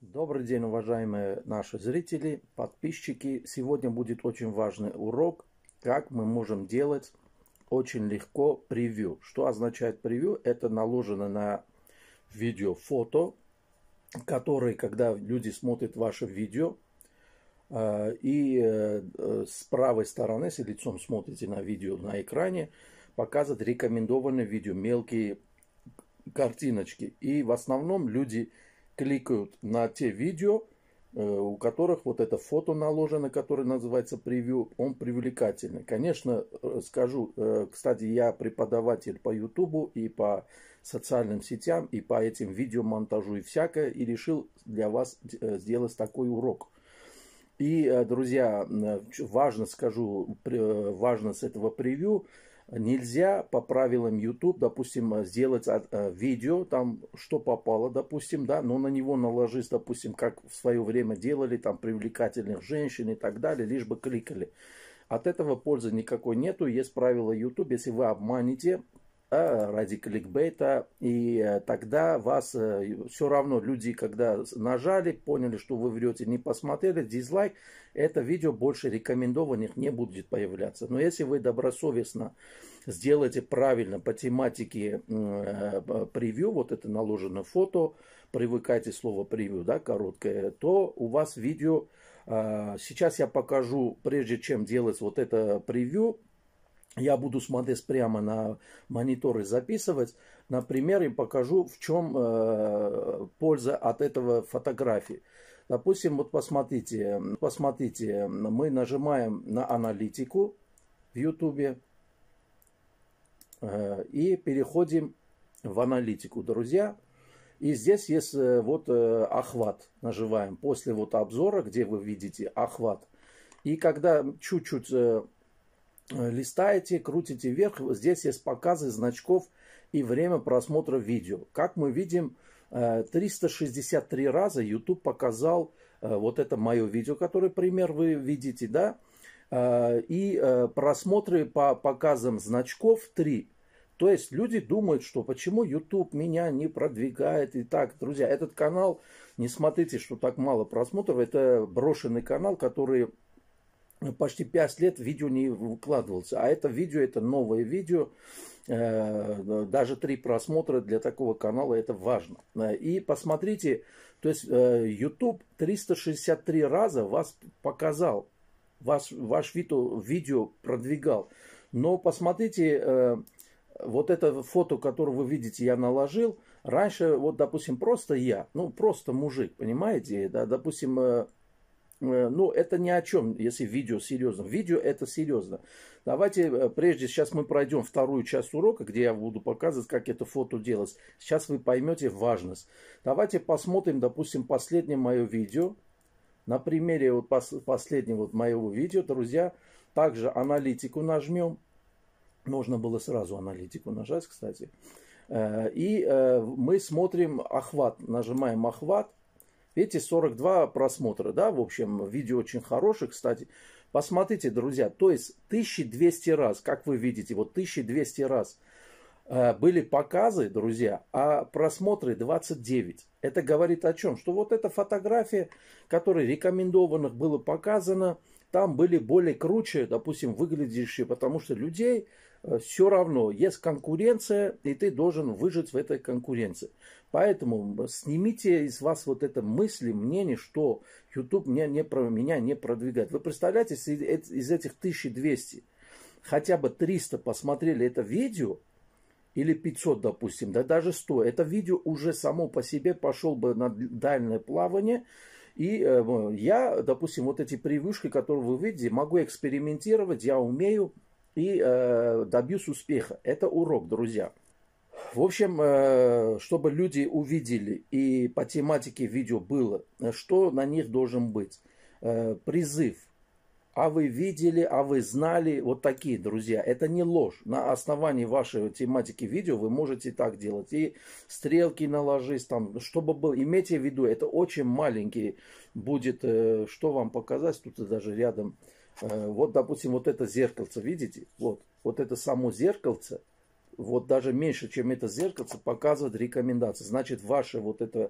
Добрый день, уважаемые наши зрители, подписчики. Сегодня будет очень важный урок, как мы можем делать очень легко превью. Что означает превью? Это наложено на видео фото, которые, когда люди смотрят ваше видео, и с правой стороны, если лицом смотрите на видео на экране, показывает рекомендованное видео, мелкие картиночки. И в основном люди кликают на те видео, у которых вот это фото наложено, которое называется превью, он привлекательный. Конечно, скажу, кстати, я преподаватель по YouTube и по социальным сетям, и по этим видеомонтажу и всякое, и решил для вас сделать такой урок. И, друзья, важно скажу, важность этого превью. Нельзя по правилам YouTube, допустим, сделать видео, там что попало, допустим, да, но на него наложить, допустим, как в свое время делали, там, привлекательных женщин и так далее, лишь бы кликали. От этого пользы никакой нету. Есть правило YouTube, если вы обманете ради кликбейта, и тогда вас все равно люди, когда нажали, поняли, что вы врете, не посмотрели, дизлайк, это видео больше рекомендованных не будет появляться. Но если вы добросовестно сделаете правильно по тематике превью, вот это наложено фото, привыкайте слово превью, да, короткое, то у вас видео, сейчас я покажу, прежде чем делать вот это превью, я буду смотреть прямо на монитор и записывать. На примере покажу, в чем польза от этого фотографии. Допустим, вот посмотрите, мы нажимаем на аналитику в YouTube и переходим в аналитику, друзья. И здесь есть вот охват, нажимаем после вот обзора, где вы видите охват. И когда чуть-чуть листаете, крутите вверх, здесь есть показы значков и время просмотра видео. Как мы видим, 363 раза YouTube показал вот это мое видео, которое пример вы видите, да, и просмотры по показам значков 3. То есть люди думают, что почему YouTube меня не продвигает. И так, друзья, этот канал, не смотрите, что так мало просмотров, это брошенный канал, который почти 5 лет видео не выкладывался. А это видео, это новое видео. Даже 3 просмотра для такого канала это важно. И посмотрите, то есть YouTube 363 раза вас показал, ваш видео продвигал. Но посмотрите, вот это фото, которое вы видите, я наложил. Раньше, вот, допустим, просто я, ну, просто мужик, понимаете, да, допустим, ну, это ни о чем, если видео серьезно. Видео это серьезно. Давайте, прежде, сейчас мы пройдем вторую часть урока, где я буду показывать, как это фото делать. Сейчас вы поймете важность. Давайте посмотрим, допустим, последнее мое видео. На примере вот последнего вот моего видео, друзья, также аналитику нажмем. Можно было сразу аналитику нажать, кстати. И мы смотрим охват. Нажимаем охват. Видите, 42 просмотра, да, в общем, видео очень хорошее, кстати. Посмотрите, друзья, то есть 1200 раз, как вы видите, вот 1200 раз были показы, друзья, а просмотры 29. Это говорит о чем? Что вот эта фотография, которая рекомендованных было показано, там были более круче, допустим, выглядящие, потому что людей все равно есть конкуренция, и ты должен выжить в этой конкуренции. Поэтому снимите из вас вот это мысли, мнение, что YouTube меня не продвигает. Вы представляете, если из этих 1200 хотя бы 300 посмотрели это видео, или 500, допустим, да даже 100, это видео уже само по себе пошел бы на дальнее плавание. И я, допустим, вот эти превьюшки, которые вы видите, могу экспериментировать, я умею и добьюсь успеха. Это урок, друзья. В общем, чтобы люди увидели и по тематике видео было, что на них должен быть. Призыв. А вы видели, а вы знали, вот такие, друзья. Это не ложь. На основании вашей тематики видео вы можете так делать. И стрелки наложить, там, чтобы было. Имейте в виду, это очень маленький будет, что вам показать, тут даже рядом. Вот, допустим, вот это зеркальце, видите? Вот это само зеркальце. Вот даже меньше, чем это зеркальце, показывает рекомендации. Значит, ваше вот это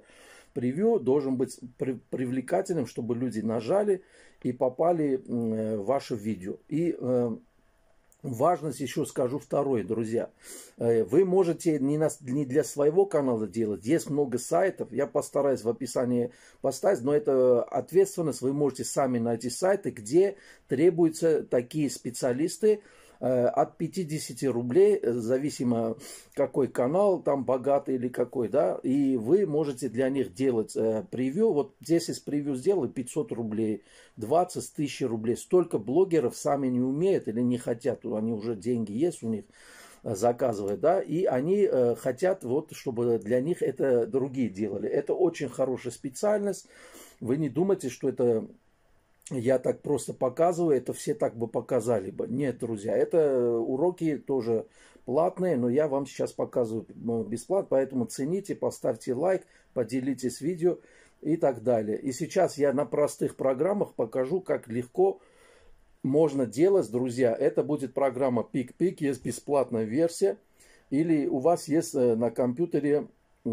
превью должен быть привлекательным, чтобы люди нажали и попали в ваше видео. И важность еще скажу второе, друзья. Вы можете не для своего канала делать. Есть много сайтов. Я постараюсь в описании поставить. Но это ответственность. Вы можете сами найти сайты, где требуются такие специалисты. От 50 рублей, зависимо какой канал, там богатый или какой, да, и вы можете для них делать превью. Вот здесь из превью сделали 500 рублей, 20 тысяч рублей. Столько блогеров сами не умеют или не хотят, они уже деньги есть у них, заказывают, да, и они хотят, вот, чтобы для них это другие делали. Это очень хорошая специальность. Вы не думайте, что это... Я так просто показываю, это все так бы показали бы. Нет, друзья, это уроки тоже платные, но я вам сейчас показываю бесплатно, поэтому цените, поставьте лайк, поделитесь видео и так далее. И сейчас я на простых программах покажу, как легко можно делать, друзья. Это будет программа PicPic, есть бесплатная версия, или у вас есть на компьютере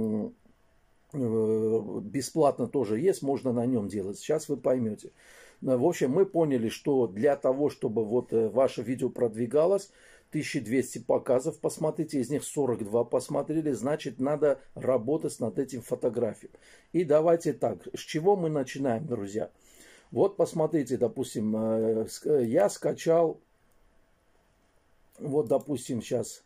бесплатно тоже есть, можно на нем делать. Сейчас вы поймете. В общем, мы поняли, что для того, чтобы вот ваше видео продвигалось, 1200 показов посмотрите, из них 42 посмотрели, значит, надо работать над этим фотографией. И давайте так, с чего мы начинаем, друзья? Вот посмотрите, допустим, я скачал, вот, допустим, сейчас,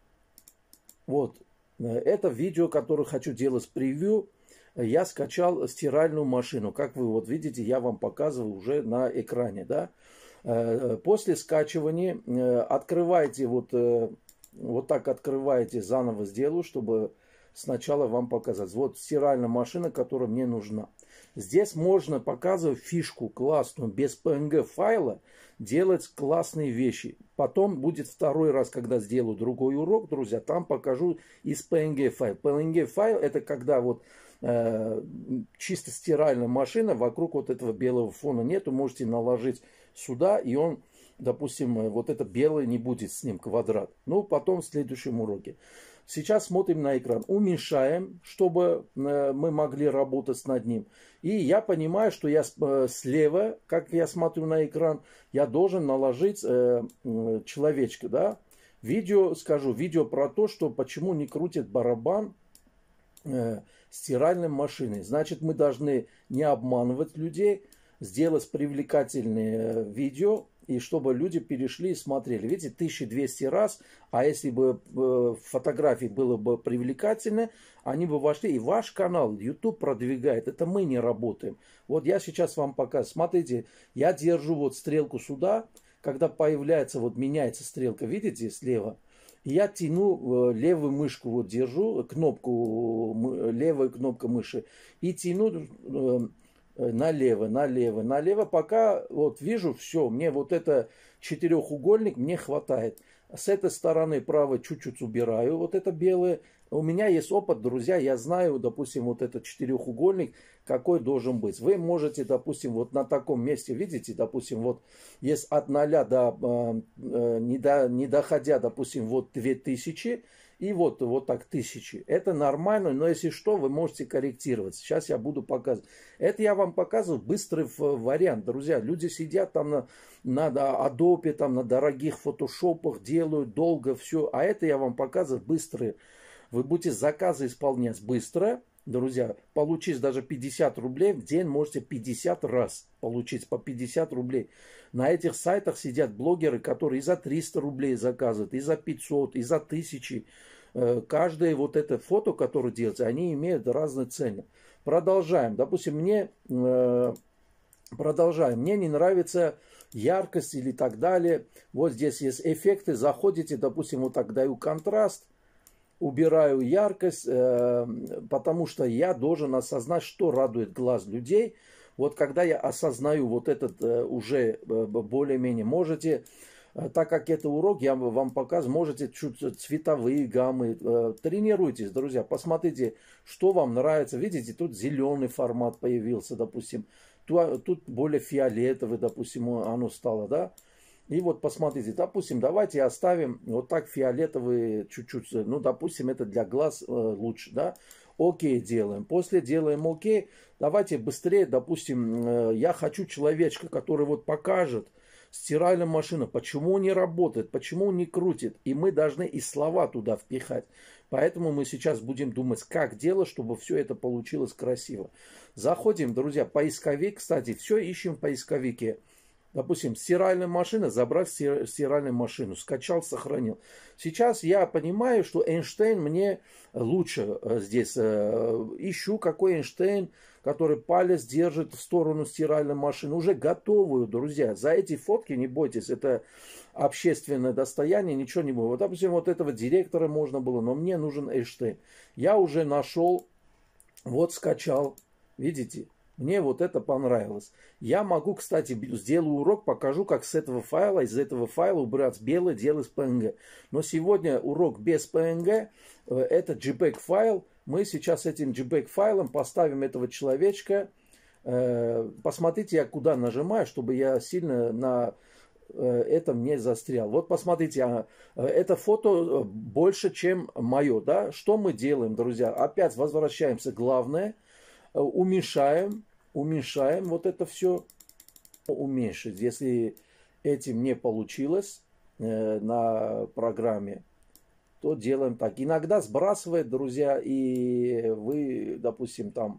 вот, это видео, которое хочу делать превью. Я скачал стиральную машину. Как вы вот видите, я вам показываю уже на экране. Да? После скачивания открывайте, вот так открываете, заново сделаю, чтобы сначала вам показать. Вот стиральная машина, которая мне нужна. Здесь можно показывать фишку классную, без PNG файла делать классные вещи. Потом будет второй раз, когда сделаю другой урок, друзья, там покажу из PNG файла. PNG файл это когда вот чисто стиральная машина, вокруг вот этого белого фона нету, можете наложить сюда, и он, допустим, вот это белое не будет с ним квадрат. Ну, потом в следующем уроке. Сейчас смотрим на экран. Уменьшаем, чтобы мы могли работать над ним. И я понимаю, что я слева, как я смотрю на экран, я должен наложить человечка, да. Видео, скажу, видео про то, что почему не крутит барабан стиральной машины. Значит, мы должны не обманывать людей, сделать привлекательные видео, и чтобы люди перешли и смотрели. Видите, 1200 раз, а если бы фотографии было бы привлекательно, они бы вошли. И ваш канал YouTube продвигает. Это мы не работаем. Вот я сейчас вам показываю. Смотрите, я держу вот стрелку сюда. Когда появляется, вот меняется стрелка, видите, слева. Я тяну левую мышку, вот держу кнопку, левая кнопка мыши и тяну налево, налево, налево, пока вот вижу все, мне вот это четырехугольник мне хватает. С этой стороны правой чуть-чуть убираю, вот это белое. У меня есть опыт, друзья, я знаю, допустим, вот этот четырехугольник, какой должен быть. Вы можете, допустим, вот на таком месте, видите, допустим, вот есть от 0 до, не доходя, допустим, вот 2000, и вот так 1000. Это нормально, но если что, вы можете корректировать. Сейчас я буду показывать. Это я вам показываю быстрый вариант, друзья. Люди сидят там на Adobe, там на дорогих фотошопах, делают долго все. А это я вам показываю быстрый. Вы будете заказы исполнять быстро, друзья. Получить даже 50 рублей в день, можете 50 раз получить по 50 рублей. На этих сайтах сидят блогеры, которые и за 300 рублей заказывают, и за 500, и за 1000. Каждое вот это фото, которое делается, они имеют разные цены. Продолжаем. Допустим, мне не нравится яркость или так далее. Вот здесь есть эффекты. Заходите, допустим, вот так даю контраст. Убираю яркость, потому что я должен осознать, что радует глаз людей. Вот когда я осознаю вот этот уже более-менее, можете, так как это урок, я вам показываю, можете чуть цветовые гаммы, тренируйтесь, друзья, посмотрите, что вам нравится. Видите, тут зеленый формат появился, допустим, тут более фиолетовый, допустим, оно стало, да. И вот посмотрите, допустим, давайте оставим вот так фиолетовые чуть-чуть, ну, допустим, это для глаз лучше, да. Окей делаем. После делаем окей. Давайте быстрее, допустим, я хочу человечка, который вот покажет, стиральная машина, почему не работает, почему не крутит. И мы должны и слова туда впихать. Поэтому мы сейчас будем думать, как делать, чтобы все это получилось красиво. Заходим, друзья, поисковик. Кстати, все ищем в поисковике. Допустим, стиральная машина, забрать стиральную машину, скачал, сохранил. Сейчас я понимаю, что Эйнштейн мне лучше здесь. Ищу какой Эйнштейн, который палец держит в сторону стиральной машины. Уже готовую, друзья. За эти фотки не бойтесь, это общественное достояние, ничего не будет. Вот, допустим, вот этого директора можно было, но мне нужен Эйнштейн. Я уже нашел, вот скачал, видите? Мне вот это понравилось. Я могу, кстати, сделаю урок, покажу, как с этого файла, из этого файла убрать белое, делать PNG. Но сегодня урок без PNG, это JPEG файл. Мы сейчас этим JPEG файлом поставим этого человечка. Посмотрите, я куда нажимаю, чтобы я сильно на этом не застрял. Вот посмотрите, это фото больше, чем мое. Да? Что мы делаем, друзья? Опять возвращаемся. Главное. Уменьшаем вот это все, уменьшить. Если этим не получилось на программе, то делаем так. Иногда сбрасывает, друзья, и вы, допустим, там,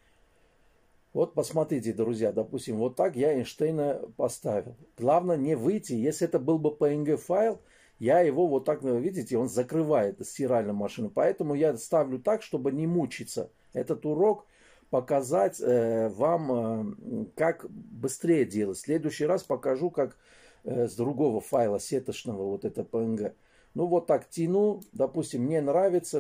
вот посмотрите, друзья, допустим, вот так я Эйнштейна поставил. Главное не выйти, если это был бы PNG файл, я его вот так, видите, он закрывает стиральную машину. Поэтому я ставлю так, чтобы не мучиться. Этот урок показать вам, как быстрее делать. В следующий раз покажу, как с другого файла сеточного, вот это PNG. Ну вот так тяну, допустим, мне нравится,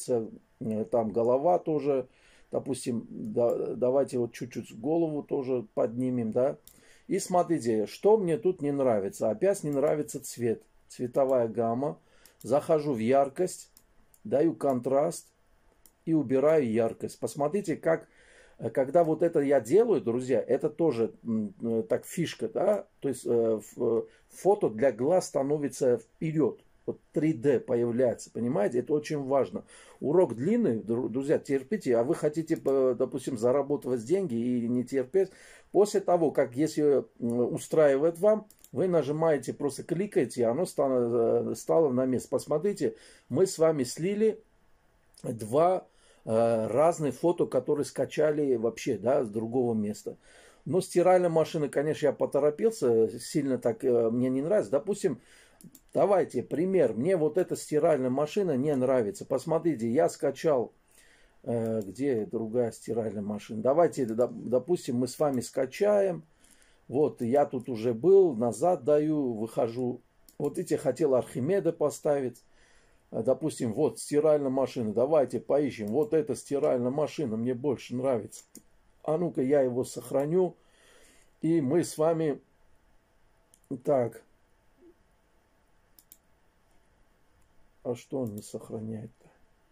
там голова тоже, допустим, давайте вот чуть-чуть голову тоже поднимем, да. И смотрите, что мне тут не нравится. Опять не нравится цвет, цветовая гамма. Захожу в яркость, даю контраст и убираю яркость. Посмотрите, как, когда вот это я делаю, друзья, это тоже так фишка, да, то есть фото для глаз становится вперед, вот 3D появляется, понимаете, это очень важно. Урок длинный, друзья, терпите, а вы хотите, допустим, зарабатывать деньги и не терпеть, после того, как, если устраивает вам, вы нажимаете, просто кликаете, и оно стало на место. Посмотрите, мы с вами слили два разные фото, которые скачали вообще, да, с другого места. Но стиральная машина, конечно, я поторопился, сильно так мне не нравится. Допустим, давайте пример. Мне вот эта стиральная машина не нравится. Посмотрите, я скачал, где другая стиральная машина. Давайте, допустим, мы с вами скачаем. Вот, я тут уже был, назад даю, выхожу. Вот эти хотел Архимеда поставить. Допустим, вот стиральная машина. Давайте поищем. Вот эта стиральная машина мне больше нравится. А ну-ка я его сохраню. И мы с вами... Так. А что он не сохраняет-то?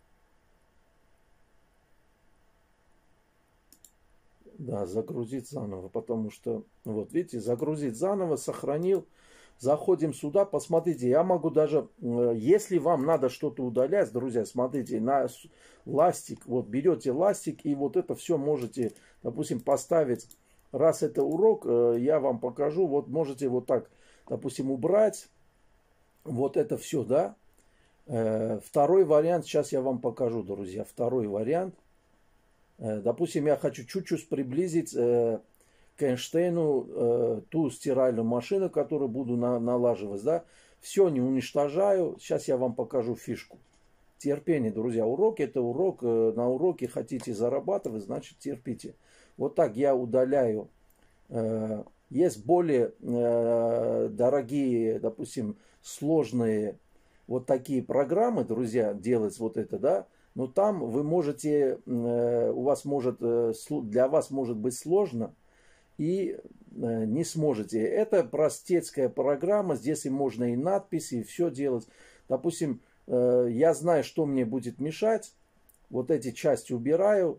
Да, загрузить заново. Потому что, вот видите, загрузить заново, сохранил. Заходим сюда, посмотрите, я могу даже, если вам надо что-то удалять, друзья, смотрите, на ластик, вот берете ластик и вот это все можете, допустим, поставить. Раз это урок, я вам покажу, вот можете вот так, допустим, убрать вот это все, да. Второй вариант, сейчас я вам покажу, друзья, второй вариант. Допустим, я хочу чуть-чуть приблизить к Эйнштейну ту стиральную машину, которую буду налаживать, да. Все не уничтожаю. Сейчас я вам покажу фишку. Терпение, друзья. Урок это урок. На уроке хотите зарабатывать, значит терпите. Вот так я удаляю. Есть более дорогие, допустим, сложные вот такие программы, друзья, делать вот это, да. Но там вы можете, у вас может, для вас может быть сложно. И не сможете. Это простецкая программа, здесь и можно и надписи, и все делать. Допустим, я знаю, что мне будет мешать. Вот эти части убираю.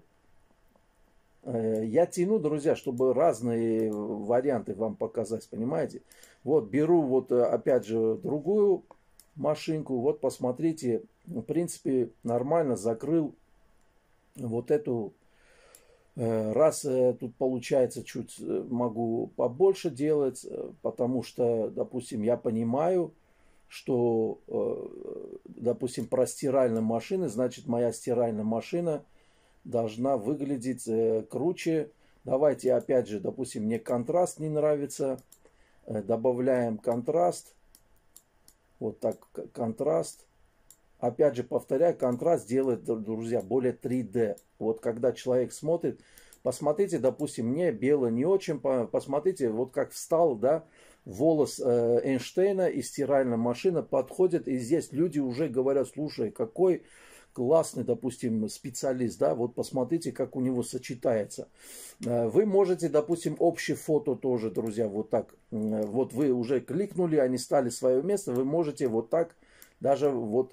Я тяну, друзья, чтобы разные варианты вам показать, понимаете? Вот беру вот опять же другую машинку. Вот посмотрите, в принципе нормально закрыл вот эту, раз тут получается чуть могу побольше делать, потому что, допустим, я понимаю, что, допустим, про стиральные машины, значит, моя стиральная машина должна выглядеть круче. Давайте опять же, допустим, мне контраст не нравится, добавляем контраст, вот так контраст. Опять же, повторяю, контраст делает, друзья, более 3D. Вот когда человек смотрит, посмотрите, допустим, мне бело не очень, посмотрите, вот как встал, да, волос Эйнштейна и стиральная машина подходит, и здесь люди уже говорят, слушай, какой классный, допустим, специалист, да, вот посмотрите, как у него сочетается. Вы можете, допустим, общее фото тоже, друзья, вот так, вот вы уже кликнули, они стали свое место, вы можете вот так даже вот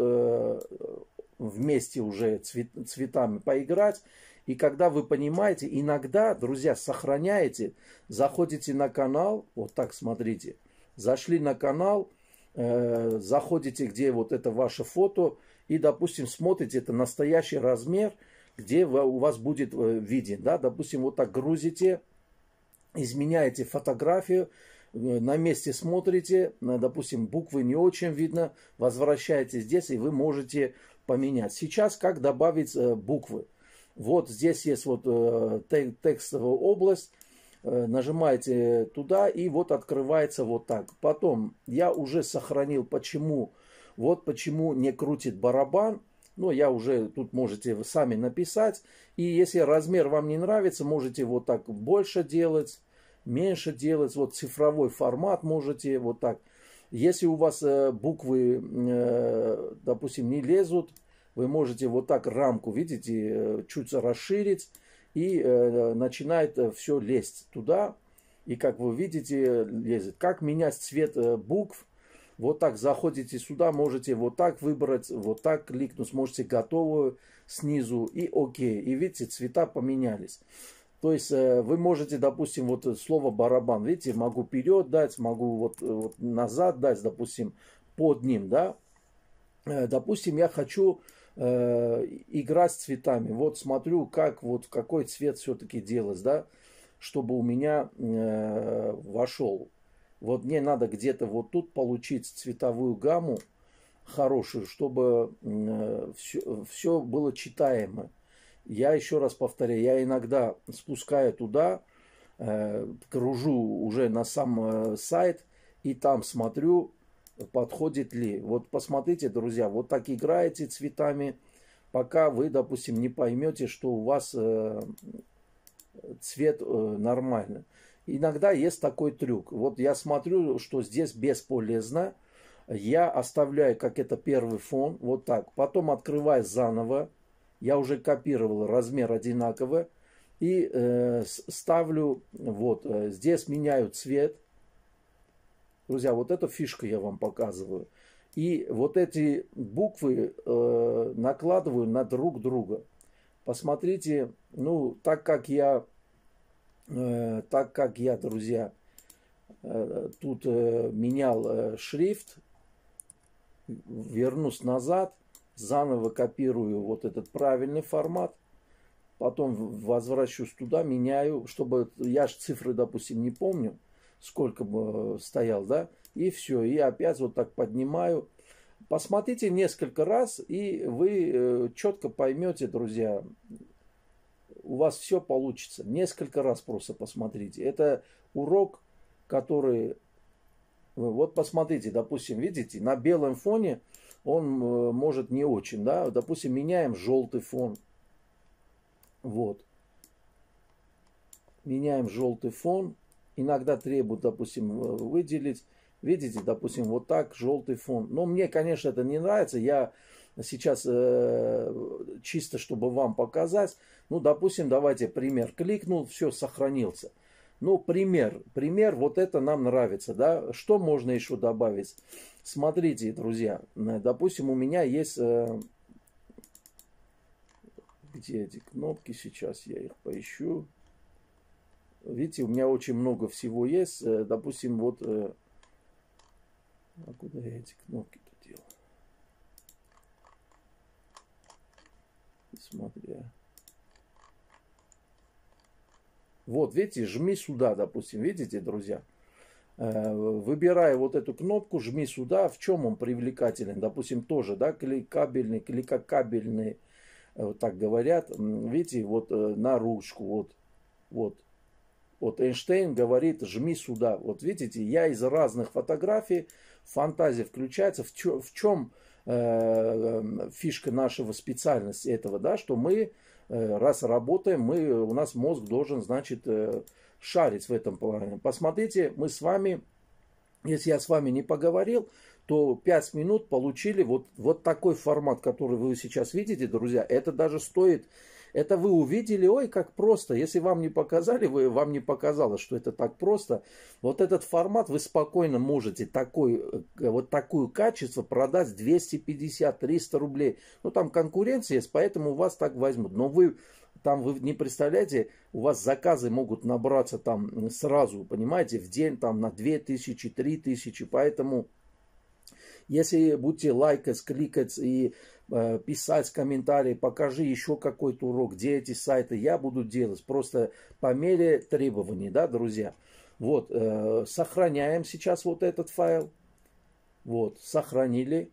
вместе уже цветами поиграть. И когда вы понимаете, иногда, друзья, сохраняете, заходите на канал, вот так смотрите, зашли на канал, заходите, где вот это ваше фото, и, допустим, смотрите, это настоящий размер, где у вас будет виден, да, допустим, вот так грузите, изменяете фотографию, на месте смотрите, допустим, буквы не очень видно, возвращаетесь здесь, и вы можете поменять. Сейчас как добавить буквы? Вот здесь есть вот текстовая область, нажимаете туда, и вот открывается вот так. Потом я уже сохранил, почему, вот почему не крутит барабан. Ну, я уже, тут можете вы сами написать. И если размер вам не нравится, можете вот так больше делать, меньше делать. Вот цифровой формат можете вот так. Если у вас буквы, допустим, не лезут, вы можете вот так рамку, видите, чуть расширить. И начинает все лезть туда. И как вы видите, лезет. Как менять цвет букв? Вот так заходите сюда, можете вот так выбрать, вот так кликнуть, сможете готовую снизу и окей. И видите, цвета поменялись. То есть вы можете, допустим, вот слово барабан, видите, могу вперед дать, могу вот назад дать, допустим, под ним, да. Допустим, я хочу играть с цветами. Вот смотрю, как вот какой цвет все-таки делать, да, чтобы у меня вошел. Вот мне надо где-то вот тут получить цветовую гамму хорошую, чтобы все было читаемо. Я еще раз повторяю, я иногда спускаю туда, кружу уже на сам сайт и там смотрю, подходит ли. Вот посмотрите, друзья, вот так играете цветами, пока вы, допустим, не поймете, что у вас цвет нормальный. Иногда есть такой трюк. Вот я смотрю, что здесь бесполезно. Я оставляю, как это первый фон, вот так. Потом открываю заново. Я уже копировал размер одинаково. И ставлю, вот, здесь меняю цвет. Друзья, вот эта фишка я вам показываю. И вот эти буквы накладываю на друг друга. Посмотрите, ну, так как я, друзья, тут менял шрифт, вернусь назад, заново копирую вот этот правильный формат, потом возвращусь туда, меняю, чтобы, я же цифры, допустим, не помню, сколько бы стоял, да, и все, и опять вот так поднимаю. Посмотрите несколько раз, и вы четко поймете, друзья, у вас все получится. Несколько раз просто посмотрите. Это урок, который... Вот посмотрите, допустим, видите, на белом фоне он может не очень, да, допустим, меняем желтый фон. Вот. Меняем желтый фон. Иногда требуют, допустим, выделить. Видите, допустим, вот так желтый фон. Но мне, конечно, это не нравится. Я сейчас чисто, чтобы вам показать. Ну, допустим, давайте пример. Кликнул, все, сохранился. Ну, пример, вот это нам нравится, да. Что можно еще добавить? Смотрите, друзья, допустим, у меня есть... Где эти кнопки? Сейчас я их поищу. Видите, у меня очень много всего есть. Допустим, вот... А куда я эти кнопки-то делал? Смотря. Вот, видите, жми сюда, допустим, видите, друзья? Выбирая вот эту кнопку, жми сюда, в чем он привлекателен, допустим, тоже, да, кликабельный, кликакабельный, вот так говорят, видите, вот на ручку, вот. Вот Эйнштейн говорит, жми сюда. Вот видите, я из разных фотографий, фантазия включается. В чем фишка нашего специальности этого, да, что мы, раз работаем, у нас мозг должен, значит, шарить в этом плане. Посмотрите, мы с вами, если я с вами не поговорил, то 5 минут получили вот такой формат, который вы сейчас видите, друзья. Это даже стоит... Это вы увидели, ой, как просто. Если вам не показали, вам не показалось, что это так просто. Вот этот формат вы спокойно можете вот такое качество продать 250-300 рублей. Ну, там конкуренция есть, поэтому у вас так возьмут. Но вы не представляете, у вас заказы могут набраться там сразу, понимаете, в день там на 2000, 3000. Поэтому, если будете лайкать, кликать и писать комментарии, покажи еще какой-то урок, где эти сайты, я буду делать просто по мере требований, да, друзья. Вот, сохраняем сейчас вот этот файл. Вот, сохранили.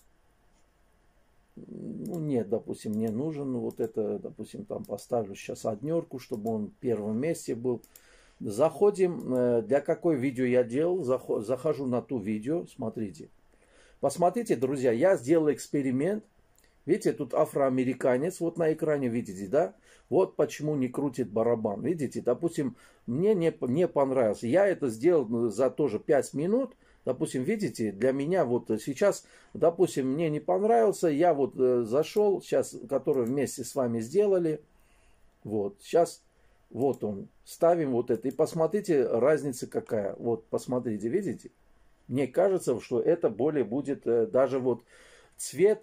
Ну, нет, допустим, мне нужен вот это, допустим, там поставлю сейчас однерку, чтобы он в первом месте был. Заходим, для какой видео я делал, захожу на ту видео, смотрите. Посмотрите, друзья, я сделал эксперимент. Видите, тут афроамериканец, вот на экране видите, да? Вот почему не крутит барабан. Видите, допустим, мне не понравился. Я это сделал за тоже 5 минут. Допустим, видите, для меня вот сейчас, допустим, мне не понравился. Я вот зашел, сейчас, который вместе с вами сделали. Вот, сейчас, вот он. Ставим вот это. И посмотрите, разница какая. Вот, посмотрите, видите? Мне кажется, что это более будет даже вот... Цвет,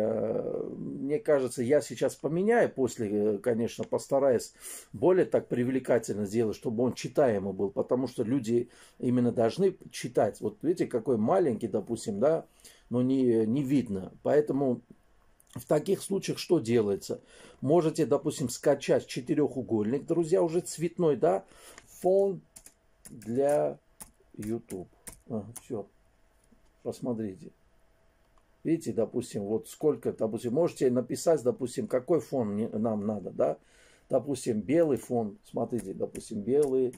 мне кажется, я сейчас поменяю после, конечно, постараюсь более так привлекательно сделать, чтобы он читаемый был, потому что люди именно должны читать. Вот видите, какой маленький, допустим, да, но не видно. Поэтому в таких случаях что делается? Можете, допустим, скачать четырехугольник, друзья, уже цветной, да, фон для YouTube. Все, посмотрите. Видите, допустим, вот сколько, допустим, можете написать, допустим, какой фон нам надо, да? Допустим, белый фон, смотрите, допустим, белый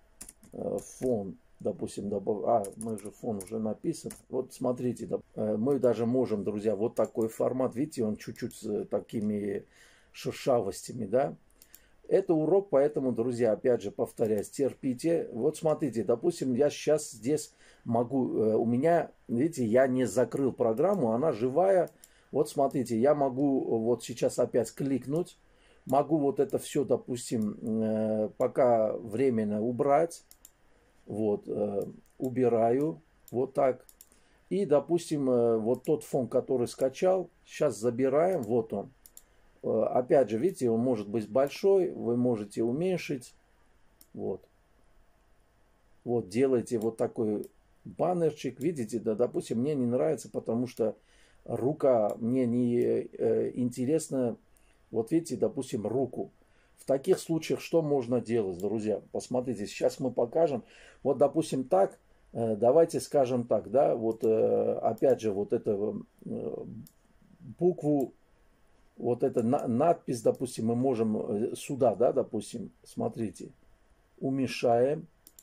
фон, допустим, мы же фон уже написан. Вот смотрите, мы даже можем, друзья, вот такой формат, видите, он чуть-чуть с такими шершавостями, да? Это урок, поэтому, друзья, опять же, повторяюсь, терпите. Вот смотрите, допустим, я сейчас здесь могу, у меня, видите, я не закрыл программу, она живая. Вот смотрите, я могу вот сейчас опять кликнуть, могу вот это все, допустим, пока временно убрать. Вот, убираю, вот так. И, допустим, вот тот фон, который скачал, сейчас забираем, вот он. Опять же, видите, он может быть большой, вы можете уменьшить. Вот. Вот, делаете вот такой баннерчик. Видите, да, допустим, мне не нравится, потому что рука мне не интересна. Вот видите, допустим, руку. В таких случаях что можно делать, друзья? Посмотрите, сейчас мы покажем. Вот, допустим, так. Давайте скажем так, да, вот опять же, вот эту букву. Вот эта надпись, допустим, мы можем сюда, да, допустим, смотрите, уменьшаем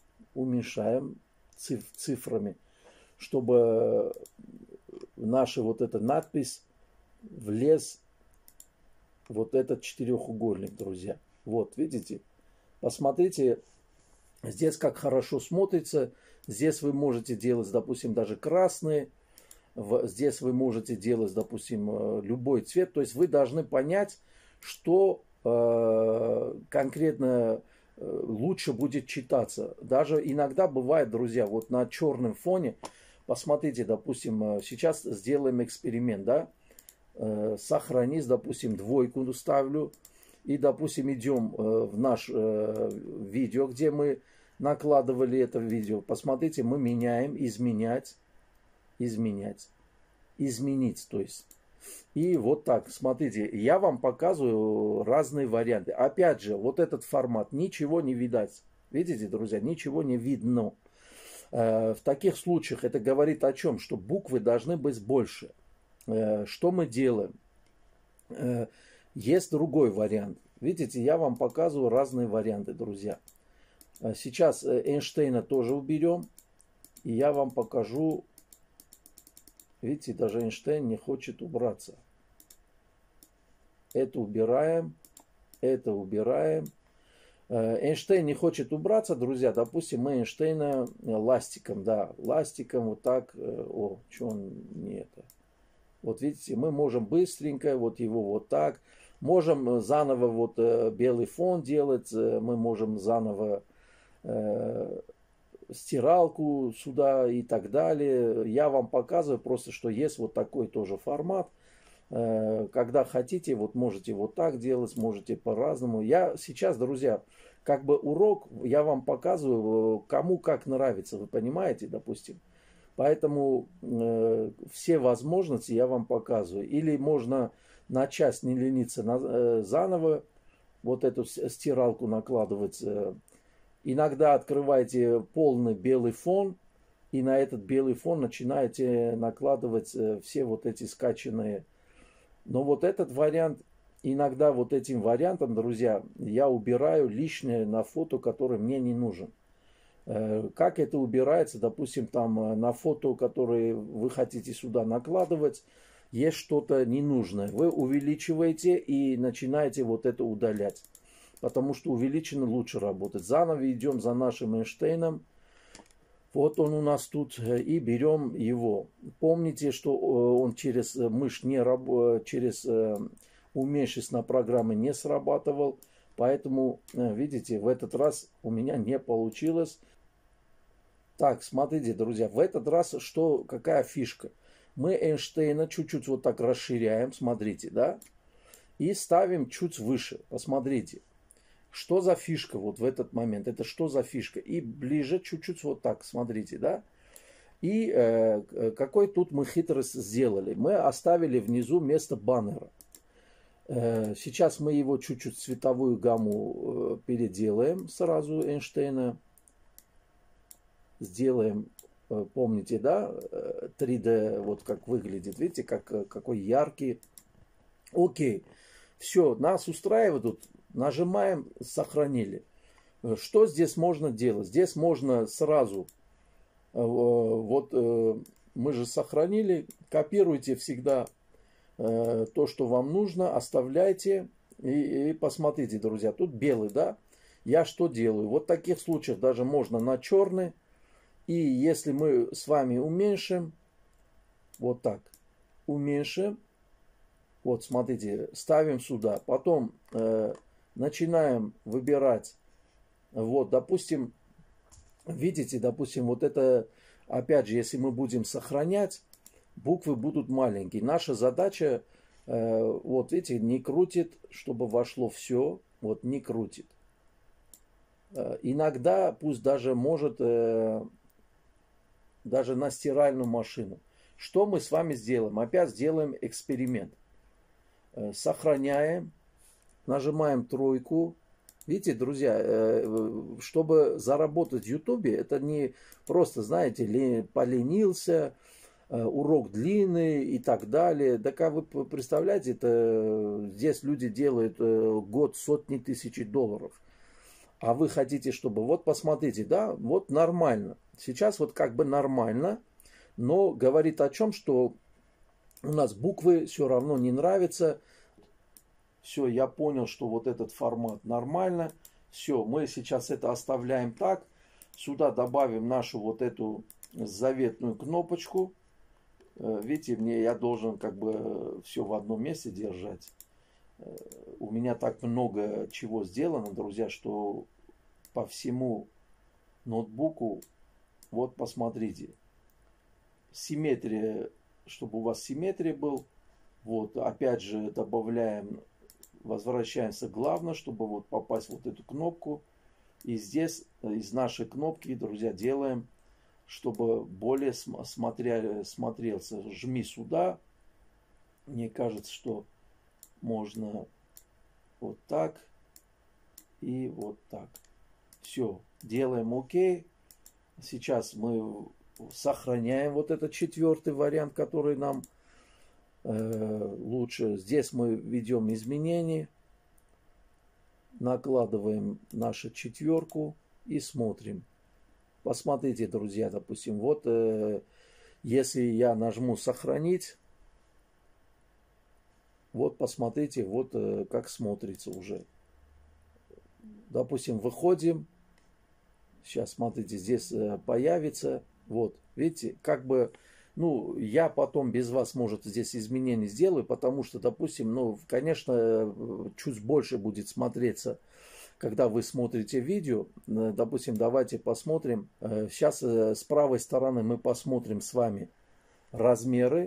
цифрами, чтобы наша вот эта надпись влез вот этот четырехугольник, друзья. Вот, видите? Посмотрите, здесь как хорошо смотрится. Здесь вы можете делать, допустим, даже красные. Здесь вы можете делать, допустим, любой цвет. То есть вы должны понять, что конкретно лучше будет читаться. Даже иногда бывает, друзья, вот на черном фоне, посмотрите, допустим, сейчас сделаем эксперимент, да, сохранись, допустим, 2 ставлю, и, допустим, идем в наш видео, где мы накладывали это видео. Посмотрите, мы меняем, изменить, то есть. И вот так, смотрите, я вам показываю разные варианты. Опять же, вот этот формат, ничего не видать. Видите, друзья, ничего не видно. В таких случаях это говорит о чем? Что буквы должны быть больше. Что мы делаем? Есть другой вариант. Видите, я вам показываю разные варианты, друзья. Сейчас Эйнштейна тоже уберем. И я вам покажу. Видите, даже Эйнштейн не хочет убраться. Это убираем. Это убираем. Эйнштейн не хочет убраться, друзья. Допустим, мы Эйнштейна ластиком, да, ластиком вот так. О, что он не это. Вот видите, мы можем быстренько вот его вот так. Можем заново вот белый фон делать. Мы можем заново стиралку сюда и так далее. Я вам показываю просто, что есть вот такой тоже формат. Когда хотите, вот можете вот так делать, можете по-разному. Я сейчас, друзья, как бы урок, я вам показываю, кому как нравится, вы понимаете, допустим. Поэтому все возможности я вам показываю. Или можно на часть не лениться, заново вот эту стиралку накладывать. Иногда открываете полный белый фон, и на этот белый фон начинаете накладывать все вот эти скачанные. Но вот этот вариант, иногда вот этим вариантом, друзья, я убираю лишнее на фото, которое мне не нужен. Как это убирается, допустим, там на фото, которые вы хотите сюда накладывать, есть что-то ненужное. Вы увеличиваете и начинаете вот это удалять. Потому что увеличенно лучше работает. Заново идем за нашим Эйнштейном. Вот он у нас тут. И берем его. Помните, что он через мышь не работает, через уменьшительно программы не срабатывал. Поэтому, видите, в этот раз у меня не получилось. Так, смотрите, друзья, в этот раз какая фишка? Мы Эйнштейна чуть-чуть вот так расширяем, смотрите, да? И ставим чуть выше, посмотрите. Что за фишка вот в этот момент? Это что за фишка? И ближе чуть-чуть вот так, смотрите, да? И какой тут мы хитрость сделали? Мы оставили внизу место баннера. Сейчас мы его чуть-чуть цветовую гамму переделаем сразу Эйнштейна. Сделаем, помните, да, 3D, вот как выглядит, видите, какой яркий. Окей, все, нас устраивает тут. Нажимаем, сохранили. Что здесь можно делать? Здесь можно сразу, вот мы же сохранили, копируйте всегда то, что вам нужно, оставляйте и посмотрите, друзья. Тут белый, да? Я что делаю? Вот в таких случаях даже можно на черный. И если мы с вами уменьшим, вот так, уменьшим, вот смотрите, ставим сюда, потом начинаем выбирать, вот, допустим, видите, допустим, вот это, опять же, если мы будем сохранять, буквы будут маленькие. Наша задача, вот, видите, не крутит, чтобы вошло все, вот, не крутит. Иногда, пусть даже может, даже на стиральную машину. Что мы с вами сделаем? Опять сделаем эксперимент. Сохраняем. Нажимаем тройку. Видите, друзья, чтобы заработать в Ютубе, это не просто, знаете, поленился, урок длинный и так далее. Да как вы представляете, это здесь люди делают год сотни тысяч долларов. А вы хотите, чтобы... Вот посмотрите, да, вот нормально. Сейчас вот как бы нормально, но говорит о чем, что у нас буквы все равно не нравятся. Все, я понял, что вот этот формат нормально. Все, мы сейчас это оставляем так. Сюда добавим нашу вот эту заветную кнопочку. Видите, я должен как бы все в одном месте держать. У меня так много чего сделано, друзья, что по всему ноутбуку, вот посмотрите, симметрия, чтобы у вас симметрия был. Вот, опять же, добавляем, возвращаемся к главному, чтобы вот попасть в вот эту кнопку. И здесь из нашей кнопки, друзья, делаем, чтобы более смотрелся. Жми сюда. Мне кажется, что можно вот так и вот так. Все, делаем ОК. Сейчас мы сохраняем вот этот четвертый вариант, который нам лучше. Здесь мы ведем изменения, накладываем нашу четверку и смотрим. Посмотрите, друзья, допустим, вот если я нажму сохранить, вот посмотрите, вот как смотрится уже. Допустим, выходим. Сейчас, смотрите, здесь появится. Вот, видите, как бы, ну, я потом без вас, может, здесь изменения сделаю, потому что, допустим, ну, конечно, чуть больше будет смотреться, когда вы смотрите видео. Допустим, давайте посмотрим. Сейчас с правой стороны мы посмотрим с вами размеры,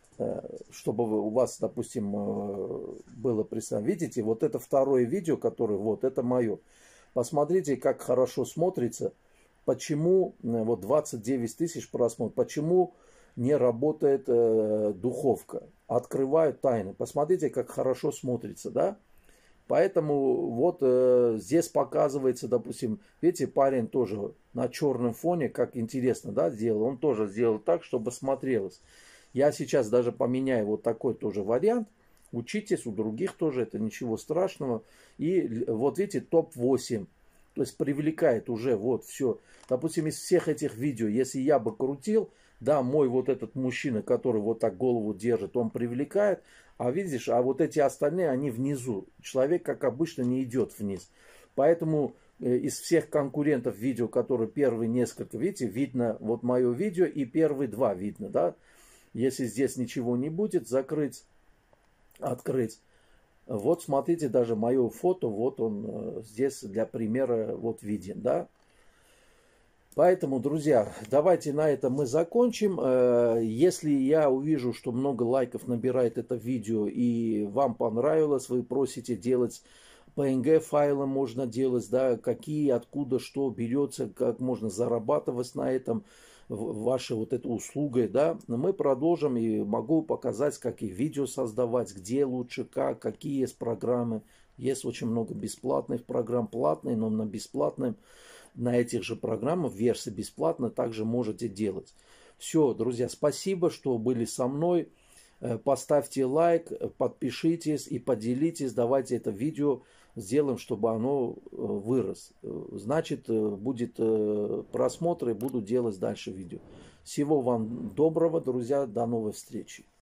чтобы у вас, допустим, было представлено. Видите, вот это второе видео, которое, вот, это мое. Посмотрите, как хорошо смотрится. Почему вот 29 тысяч просмотров, почему не работает духовка. Открываю тайны. Посмотрите, как хорошо смотрится, да? Поэтому вот здесь показывается, допустим, видите, парень тоже на черном фоне, как интересно, да, сделал. Он тоже сделал так, чтобы смотрелось. Я сейчас даже поменяю вот такой тоже вариант. Учитесь, у других тоже, это ничего страшного. И вот видите, топ-8. То есть привлекает уже вот все. Допустим, из всех этих видео, если я бы крутил, да, мой вот этот мужчина, который вот так голову держит, он привлекает. А видишь, а вот эти остальные, они внизу. Человек, как обычно, не идет вниз. Поэтому из всех конкурентов видео, которые первые несколько, видите, видно вот мое видео и первые два видно, да. Если здесь ничего не будет, закрыть, открыть. Вот смотрите, даже мое фото, вот он здесь для примера вот виден, да. Поэтому, друзья, давайте на этом мы закончим. Если я увижу, что много лайков набирает это видео и вам понравилось, вы просите делать PNG файлы, можно делать, да, какие, откуда, что берется, как можно зарабатывать на этом, вашей вот этой услугой, да, мы продолжим и могу показать, как их видео создавать, где лучше, как, какие есть программы. Есть очень много бесплатных программ, платные, но на бесплатном, на этих же программах, версии бесплатно, также можете делать. Все, друзья, спасибо, что были со мной. Поставьте лайк, подпишитесь и поделитесь. Давайте это видео сделаем, чтобы оно вырос. Значит, будет просмотр и буду делать дальше видео. Всего вам доброго, друзья. До новой встречи.